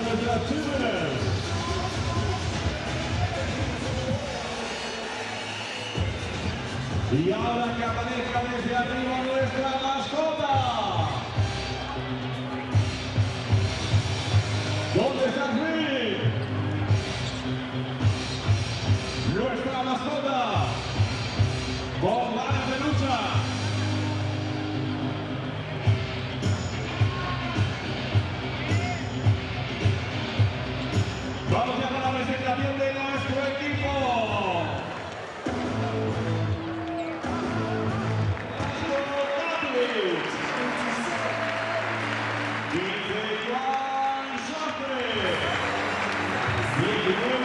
nuestras chicas. Y ahora que aparezca desde arriba nuestra mascota. ¿Dónde está Rick? Nuestra mascota. Con ganas de lucha. Vamos ya con la presentación de nuestro equipo. Dice Juan Sastre.